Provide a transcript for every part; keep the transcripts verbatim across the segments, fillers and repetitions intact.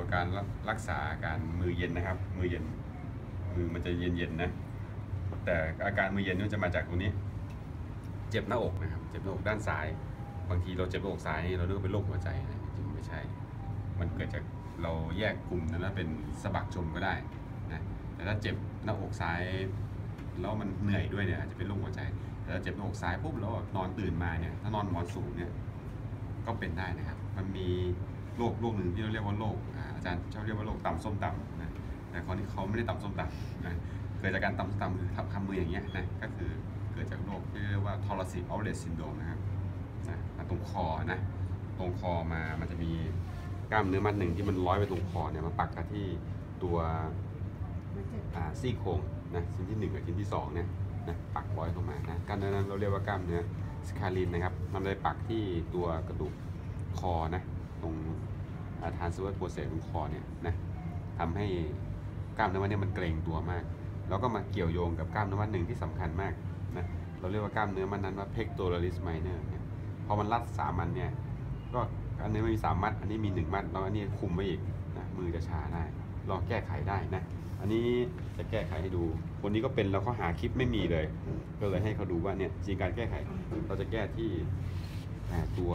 กับการรักษาอาการมือเย็นนะครับมือเย็นมือมันจะเย็นๆนะแต่อาการมือเย็นนี่จะมาจากตรงนี้เจ็บหน้าอกนะครับเจ็บหน้าอกด้านซ้ายบางทีเราเจ็บหน้าอกซ้ายเราเรียกว่าเป็นโรคหัวใจนะจริงไม่ใช่มันเกิดจากเราแยกกลุ่มนั้นเป็นสะบักชมก็ได้นะแต่ถ้าเจ็บหน้าอกซ้ายแล้วมันเหนื่อยด้วยเนี่ยอาจจะเป็นโรคหัวใจแต่ถ้าเจ็บหน้าอกซ้ายปุ๊บแล้วนอนตื่นมาเนี่ยถ้านอนหมอนสูงเนี่ยก็เป็นได้นะครับมันมีโรคโรคหนึ่งที่เราเรียกว่าโรคอาจารย์ชอบเรียกว่าโรคต่ำส้มต่ำนะแต่คนที่เขาไม่ได้ต่ำส้มต่ำนะเกิดจากการต่ำส้มต่ำคือทำมืออย่างเงี้ยนะก็คือเกิดจากโรคที่เรียกว่า thoracic outlet syndrome นะครับนะตรงคอนะตรงคอมามันจะมีกล้ามเนื้อมัดหนึ่งที่มันร้อยไปตรงคอเนี่ยมาปักกับที่ตัวซี่โครงนะชิ้นที่หนึ่งกับชิ้นที่สองเนี่ยนะปักร้อยลงมานะกล้ามเนื้อนั้นเราเรียกว่ากล้ามเนื้อสคาลินนะครับมันเลยปักที่ตัวกระดูกคอนะตรงทานซูเวอร์โปรเซสตรงคอเนี่ยนะทำให้กล้ามเนื้อมัดเนี่ยมันเกร็งตัวมากแล้วก็มาเกี่ยวโยงกับกล้ามเนื้อมัดหนึ่งที่สำคัญมากนะเราเรียกว่ากล้ามเนื้อมัดนั้นว่า pectoralis minor เนี่ยพอมันรัดสามอันเนี่ยก็อันนี้ไม่มีสามมัดอันนี้มีหนึ่งมัดแล้วอันนี้คุมไว้อีกนะมือจะชาได้ลองแก้ไขได้นะอันนี้จะแก้ไขให้ดูคนนี้ก็เป็นเราก็หาคลิปไม่มีเลยก็เลยให้เขาดูว่าเนี่ยจริงการแก้ไขเราจะแก้ที่ตัว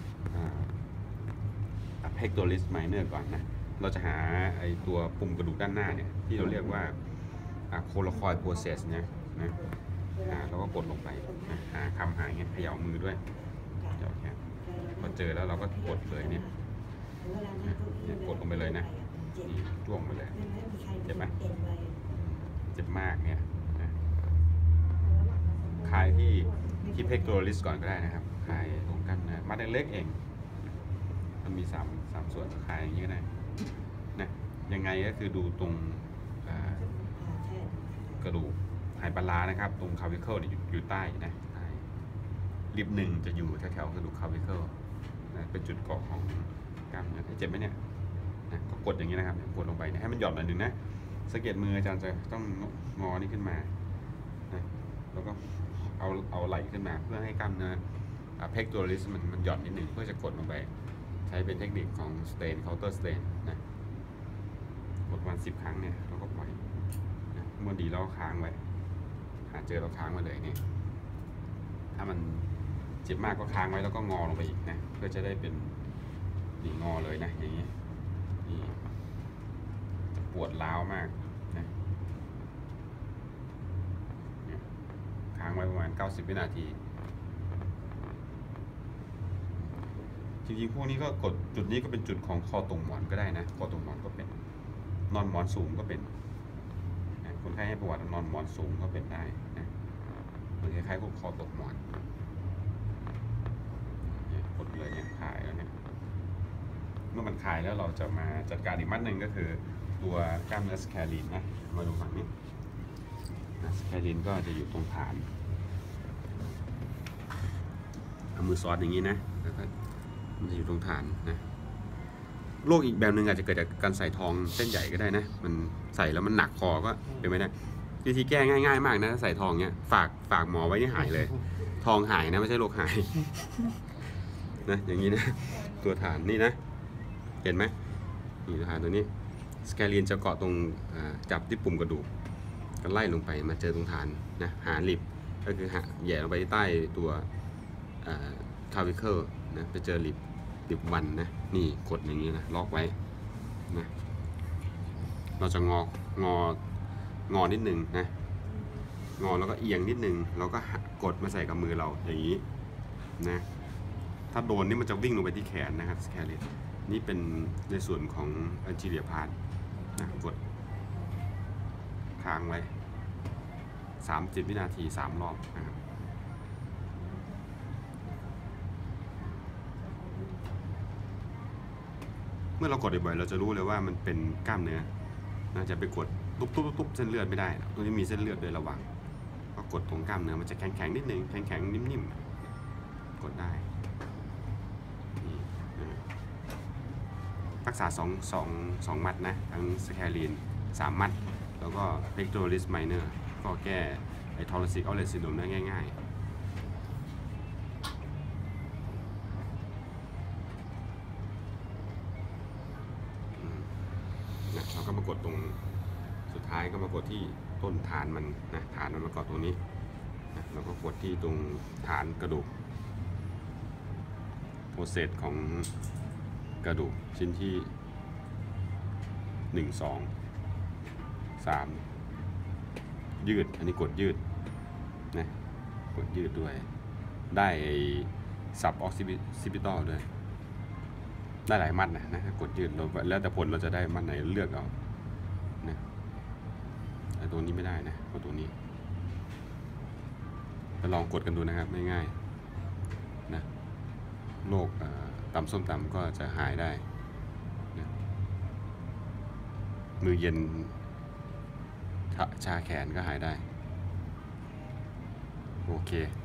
pectoralis minor ก่อนนะเราจะหาไอตัวปุ่มกระดูกด้านหน้าเนี่ยที่เราเรียกว่า coracoid process เนี่ยนะเราก็กดลงไปนะหาคำหาเงี้ยเขย่ามือด้วยเดี๋ยวแค่พอเจอแล้วเราก็กดเลยเนี่ยกดลงไปเลยนะนี่จ้วงไปเลยเจ็บไหมเจ็บมากเนี่ยนะคลายที่ที่ pectoralis ก่อนก็ได้นะครับคลายตรงกันนะมัดเล็กเองมันมีสามสามส่วนคลายอย่างนี้ก็ได้นะยังไงก็คือดูตรงกระดูกไฮปารานะครับตรงคาวิเคิลอยู่ใต้นะริบหนึ่งจะอยู่แถวๆกระดูกคาวิเคิลนะเป็นจุดเกาะของกล้ามเนื้อเจ็บไหมเนี่ยนะก็กดอย่างนี้นะครับกดลงไปนะให้มันหย่อนหน่อยนึงนะสังเกตมืออาจารย์จะต้องงอนี่ขึ้นมานะแล้วก็เอาเอาไหล่ขึ้นมาเพื่อให้กล้ามเนื้อpectoralisมันมันหย่อนนิดหนึ่งเพื่อจะกดลงไปใช้เป็นเทคนิคของ strain counter strain นะกดวันสิบครั้งเนี่ยเราก็ปล่อยนะเมื่อดีเราค้างไว้หาเจอเราค้างไว้เลยเนี่ยถ้ามันเจ็บมากก็ค้างไว้แล้วก็งอลงไปอีกนะเพื่อจะได้เป็นนี่งอเลยนะอย่างนี้นี่จะปวดร้าวมากนะค้างไว้ประมาณเก้าสิบวินาทีจริงๆพวกนี้ก็กดจุดนี้ก็เป็นจุดของคอตรงหมอนก็ได้นะคอตรงหมอนก็เป็นนอนหมอนสูงก็เป็นนะคนไข้ให้ประวัตินอนหมอนสูงก็เป็นได้นะเหมือนคล้ายๆพวกคอตกหมอนกดเลยเนี่ยคลายแล้วเนี่ยเมื่อมันคลายแล้วเราจะมาจัดการอีกมัดหนึ่งก็คือตัวกล้ามเนื้อสแคลินนะมาดูฝั่งนี้สแคลินก็จะอยู่ตรงฐานเอามือซอสอย่างนี้นะแล้วก็มันจะอยู่ตรงฐานนะโรคอีกแบบหนึ่งอาจจะเกิดจากการใส่ทองเส้นใหญ่ก็ได้นะมันใส่แล้วมันหนักคอก็เป็นไหมนะวิธีแก้ง่ายๆมากนะใส่ทองเนี้ยฝากฝากหมอไว้ที่หายเลยทองหายนะไม่ใช่โรคหายนะอย่างนี้นะตัวฐานนี่นะเห็นไหมนี่ฐานตัวนี้สแคลินจะเกาะตรงจับที่ปุ่มกระดูกก็ไล่ลงไปมาเจอตรงฐานนะหาลิบก็คือหาแย่ลงไปใต้ตัวคาวิเคิลนะไปเจอลิบลิบวันนะนี่กดอย่างนี้นะล็อกไว้นะเราจะงององอนิดนึงนะงอแล้วก็เอียงนิดนึงเราก็กดมาใส่กับมือเราอย่างนี้นะถ้าโดนนี่มันจะวิ่งลงไปที่แขนนะครับสแคลินนี่เป็นในส่วนของอันจิเลียพาร์ทนะกดค้างไว้สามสิบวินาทีสามรอบนะครับเมื่อเรากดบ่อยๆเราจะรู้เลยว่ามันเป็นกล้ามเนื้อน่าจะไปกดตุ๊บตุ๊บตุ๊บเส้นเลือดไม่ได้ตรงนี้มีเส้นเลือดโดยระหว่างก็กดตรงกล้ามเนื้อมันจะแข็งๆนิดนึงแข็งๆนิ่มๆกดได้รักษาสองสองสองมัดนะทั้งสแคลินสามมัดแล้วก็ pectoralis minor ก็แก้ไอ้ thoracic outlet syndrome ได้ง่ายๆก็มากดตรงสุดท้ายก็มากดที่ต้นฐานมันนะฐานมันมาเกาะตรงนี้นะเราก็กดที่ตรงฐานกระดูกโปรเซสของกระดูกชิ้นที่หนึ่ง สอง สามยืดอันนี้กดยืดนะกดยืดด้วยได้ซับออกซิบิตอลด้วยได้หลายมัดนะนะกดยืดเราแล้วแต่ผลเราจะได้มัดไหนเลือกเอานะแต่ตัวนี้ไม่ได้นะเพราะตัวนี้ไปลองกดกันดูนะครับง่ายๆนะโรคตำส้มตำก็จะหายได้นะมือเย็นชาแขนก็หายได้โอเค